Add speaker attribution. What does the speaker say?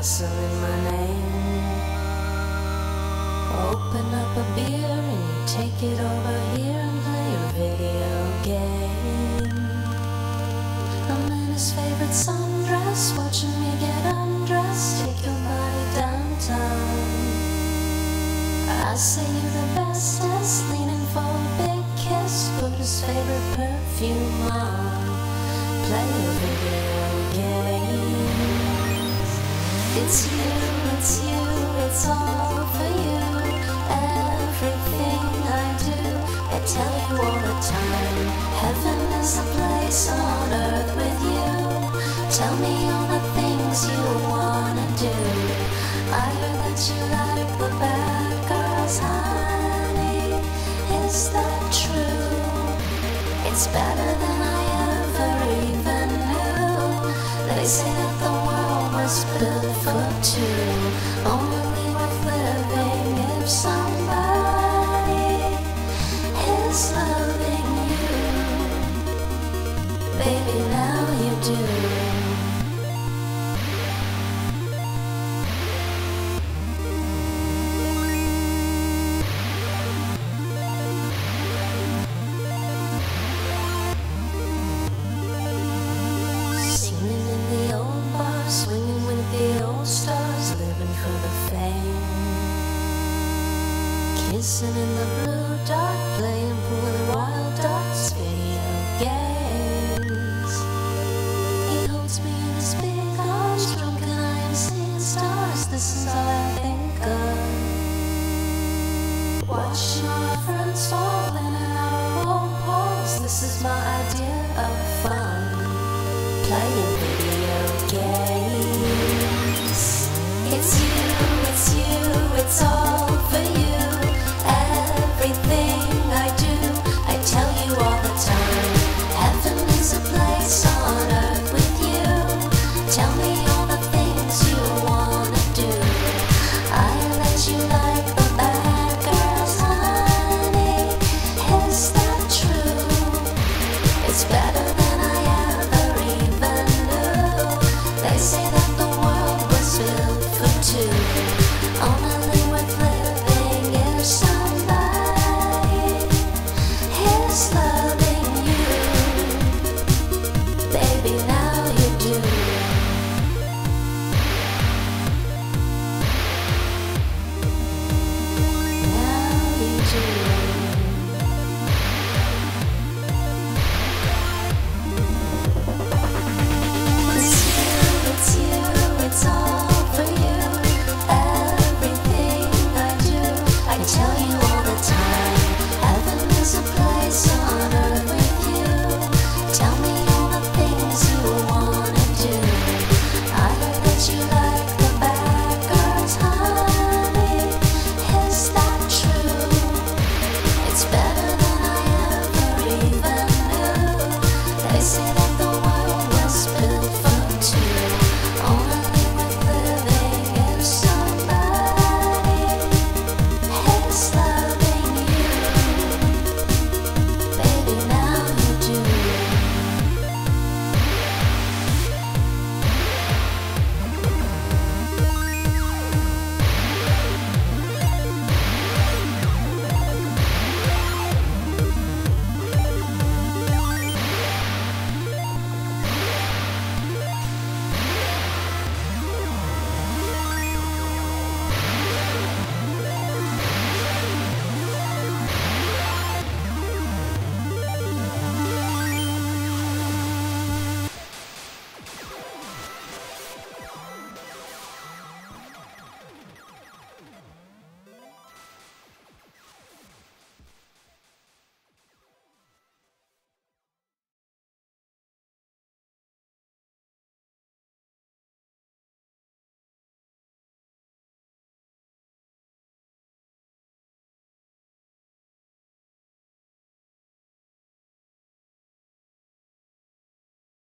Speaker 1: whistling my name. Open up a beer and you take it over here and play your video game. I'm in his favorite sundress, watching me get undressed. Take your body downtown. I say you're the bestest, leaning for a big kiss. Put his favorite perfume on, play your video games. It's you, it's all for you. Everything I do, I tell you all the time. Heaven is a place on earth with you. Tell me all the things you wanna do. I heard that you like the bad girls, honey. Is that true? It's better than I ever even knew. They say that the world was built for two. Only worth living if somebody is loving you. Baby, now you do. Swinging with the old stars, living for the fame. Kissing in the blue dark, playing pool and wild darts, video games. He holds me in his big arms, drunk and I am seeing stars. This is all I think of. Watching our friends fall in and out of old pools. This is my idea of fun. Playing video games. It's you, it's all for you. Everything I do, I tell you all the time. Heaven is a place on earth with you. Tell me all the things you wanna do. I let you like the bad girls, honey. Is that true? It's better than I ever even knew. They say that the world was built for two. Only worth living if somebody is loving you. Baby,